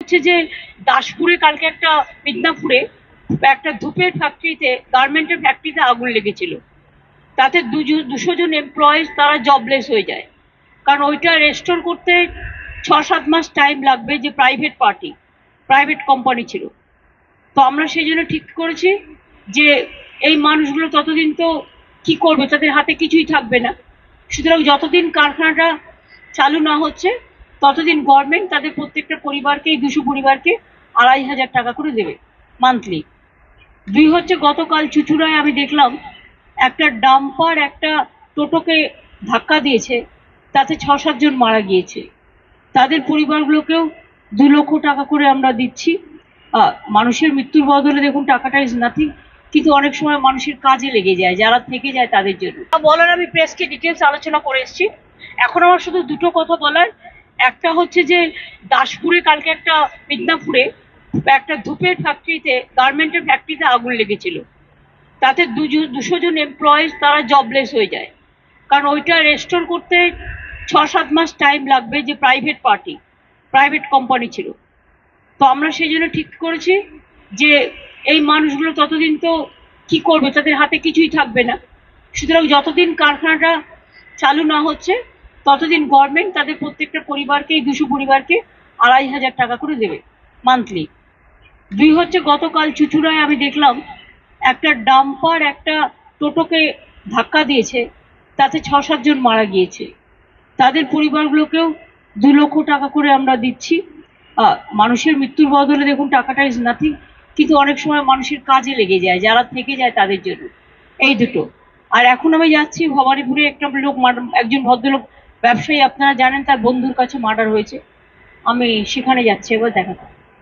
হচ্ছে যে দাসপুরে কালকে একটা মিদনাপুরে একটা ধূপের ফ্যাক্টরিতে গার্মেন্টের ফ্যাক্টরিতে আগুন লেগেছিল। তাতে 200 জন এমপ্লয়িজ তারা জবলেস হয়ে যায়, কারণ ওইটা রেস্টোর করতে 6-7 মাস টাইম লাগবে, যে প্রাইভেট কোম্পানি ছিল। তো আমরা সেই জন্য ঠিক করেছি যে এই মানুষগুলো ততদিন তো কি করবে, তাদের হাতে কিছুই থাকবে না। সুতরাং যতদিন কারখানাটা চালু না হচ্ছে ততদিন গভর্নমেন্ট তাদের প্রত্যেকটা পরিবারকে, এই 200 পরিবারকে 2,500 টাকা করে দেবে মান্থলি। দুই হচ্ছে, গতকাল চুচুড়ায় আমি দেখলাম একটা ডাম্পার একটা টোটোকে ধাক্কা দিয়েছে, তাতে 6-7 জন মারা গিয়েছে। তাদের পরিবারগুলোকেও 2 লক্ষ টাকা করে আমরা দিচ্ছি। মানুষের মৃত্যুর বদলে দেখুন টাকাটা ইজ নাথিং, কিন্তু অনেক সময় মানুষের কাজে লেগে যায়, যারা থেকে যায় তাদের জন্য। বলার আমি প্রেসকে ডিটেলস আলোচনা করে এসেছি। এখন আমার শুধু দুটো কথা বলার। একটা হচ্ছে যে দাসপুরে কালকে একটা মিদনাপুরে একটা ধূপের ফ্যাক্টরিতে, গার্মেন্টের ফ্যাক্টরিতে আগুন লেগেছিল। তাতে 200 জন এমপ্লয়িজ তারা জবলেস হয়ে যায়, কারণ ওইটা রেস্টোর করতে 6-7 মাস টাইম লাগবে, যে প্রাইভেট কোম্পানি ছিল। তো আমরা সেই জন্য ঠিক করেছি যে এই মানুষগুলো ততদিন তো কি করবে, তাদের হাতে কিছুই থাকবে না। সুতরাং যতদিন কারখানাটা চালু না হচ্ছে ততদিন গভর্নমেন্ট তাদের প্রত্যেকটা পরিবারকে, এই 200 পরিবারকে 2,500 টাকা করে দেবে মান্থলি। দুই হচ্ছে, গতকাল চুচুড়ায় আমি দেখলাম একটা ডাম্পার একটা টোটোকে ধাক্কা দিয়েছে, তাতে 6-7 জন মারা গিয়েছে। তাদের পরিবারগুলোকেও 2 লক্ষ টাকা করে আমরা দিচ্ছি। মানুষের মৃত্যুর বদলে দেখুন টাকাটা ইজ নাথিং, কিন্তু অনেক সময় মানুষের কাজে লেগে যায়, যারা থেকে যায় তাদের জন্য। এই দুটো। আর এখন আমি যাচ্ছি ভবানীপুরে, একটা লোক, একজন ভদ্রলোক ব্যবসায়ী, আপনারা জানেন, তার বন্ধুর কাছে মার্ডার হয়েছে। আমি সেখানে যাচ্ছি, এবার দেখাতে।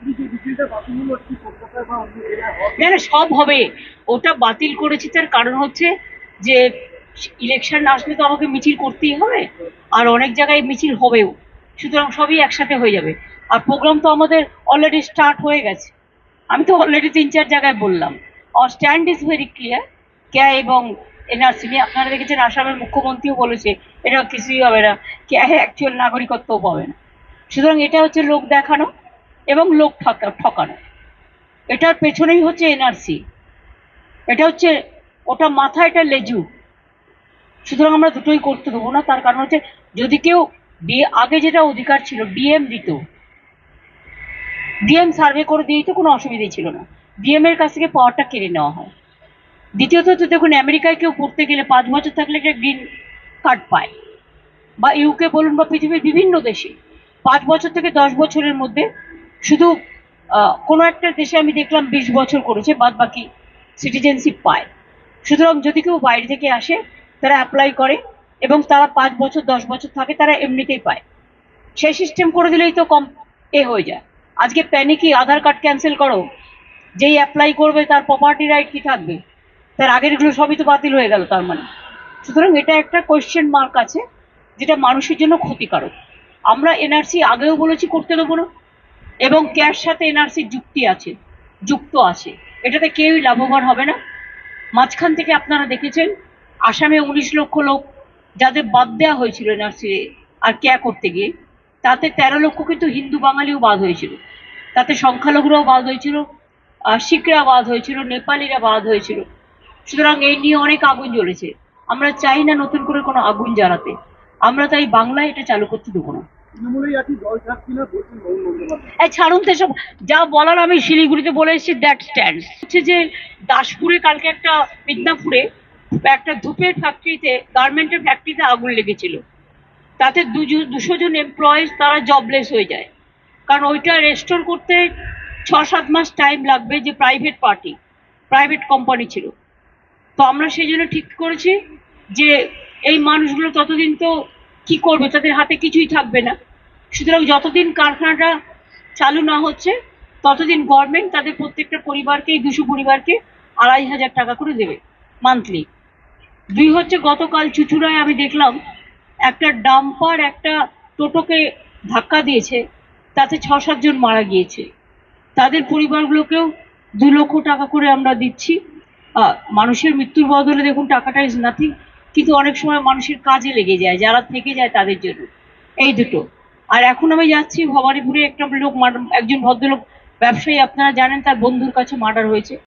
না না, সব হবে। ওটা বাতিল করেছি, তার কারণ হচ্ছে যে ইলেকশন আসলে তো আমাকে মিছিল করতেই হবে, আর অনেক জায়গায় মিছিল হবেও। সুতরাং সবই একসাথে হয়ে যাবে। আর প্রোগ্রাম তো আমাদের অলরেডি স্টার্ট হয়ে গেছে। আমি তো অলরেডি 3-4 জায়গায় বললাম। আর stand is very clear. CAA এবং এনআরসি নিয়ে আপনারা দেখেছেন, আসামের মুখ্যমন্ত্রীও বলেছে এটা কিছুই হবে না, ক্যা অ্যাকচুয়াল নাগরিকত্বও পাবে না। সুতরাং এটা হচ্ছে লোক দেখানো এবং লোক ঠকানো। এটার পেছনেই হচ্ছে এনআরসি। এটা হচ্ছে ওটা মাথা, এটা লেজু। সুতরাং আমরা দুটোই করতে দেবো না। তার কারণ হচ্ছে, যদি কেউ আগে যেটা অধিকার ছিল, ডিএম দিত, ডিএম সার্ভে করে দিয়েই তো কোনো অসুবিধাই ছিল না। ডিএম এর কাছ থেকে পাওয়ারটা কেড়ে নেওয়া হয়। দ্বিতীয়ত তো দেখুন, আমেরিকায় কেউ পড়তে গেলে 5 বছর থাকলে একটা গ্রিন কার্ড পায়, বা ইউকে বলুন বা পৃথিবীর বিভিন্ন দেশে 5 বছর থেকে 10 বছরের মধ্যে, শুধু কোনো একটা দেশে আমি দেখলাম 20 বছর করেছে, বাদ বাকি সিটিজেনশিপ পায়। সুতরাং যদি কেউ বাইরে থেকে আসে, তারা অ্যাপ্লাই করে এবং তারা 5 বছর 10 বছর থাকে, তারা এমনিতেই পায়। সেই সিস্টেম করে দিলেই তো কম হয়ে যায়। আজকে প্যানিকি আধার কার্ড ক্যান্সেল করো, যেই অ্যাপ্লাই করবে তার প্রপার্টি রাইট কি থাকবে? তার আগেরগুলো সবই তো বাতিল হয়ে গেল তার মানে। সুতরাং এটা একটা কোয়েশ্চেন মার্ক আছে, যেটা মানুষের জন্য ক্ষতিকারক। আমরা এনআরসি আগেও বলেছি করতে দেবো না, এবং ক্যাশ সাথে এনআরসির যুক্ত আছে, এটাতে কেউই লাভবান হবে না। মাঝখান থেকে আপনারা দেখেছেন আসামে 19 লক্ষ লোক যাদের বাদ দেওয়া হয়েছিল এনআরসি আর ক্যা করতে গিয়ে, তাতে 13 লক্ষ কিন্তু হিন্দু বাঙালিও বাদ হয়েছিল, তাতে সংখ্যালঘুরাও বাদ হয়েছিল, শিখরা বাদ হয়েছিল, নেপালিরা বাদ হয়েছিল। সুতরাং এই নিয়ে অনেক আগুন জ্বলেছে। আমরা চাই না নতুন করে কোনো আগুন জ্বালাতে। আমরা তাই বাংলায় এটা চালু করতে দেবো না। ছাড়ুন তো এসব, যা বলার আমি শিলিগুড়িতে বলে এসেছি, দ্যাট স্ট্যান্ডস। হচ্ছে যে দাসপুরে কালকে একটা মিদনাপুরে একটা ধূপের ফ্যাক্টরিতে, গার্মেন্টের ফ্যাক্টরিতে আগুন লেগেছিল। তাতে 200 জন এমপ্লয়িজ তারা জবলেস হয়ে যায়, কারণ ওইটা রেস্টোর করতে 6-7 মাস টাইম লাগবে, যে প্রাইভেট কোম্পানি ছিল। তো আমরা সেই জন্য ঠিক করেছি যে এই মানুষগুলো ততদিন তো কি করবে, তাদের হাতে কিছুই থাকবে না। সুতরাং যতদিন কারখানাটা চালু না হচ্ছে ততদিন গভর্নমেন্ট তাদের প্রত্যেকটা পরিবারকে, এই 200 পরিবারকে 2,500 টাকা করে দেবে মান্থলি। দুই হচ্ছে, গতকাল চুচুড়ায় আমি দেখলাম একটা ডাম্পার একটা টোটোকে ধাক্কা দিয়েছে, তাতে 6-7 জন মারা গিয়েছে। তাদের পরিবারগুলোকেও 2 লক্ষ টাকা করে আমরা দিচ্ছি। মানুষের মৃত্যুর বদলে দেখুন টাকাটা ইজ নাথিং, কিন্তু অনেক সময় মানুষের কাজে লেগে যায়, যারা থেকে যায় তাদের জন্য। এই দুটো। আর এখন আমি যাচ্ছি ভবানীপুরে, একটা লোক একজন ভদ্রলোক ব্যবসায়ী, আপনারা জানেন, তার বন্ধুর কাছে মার্ডার হয়েছে।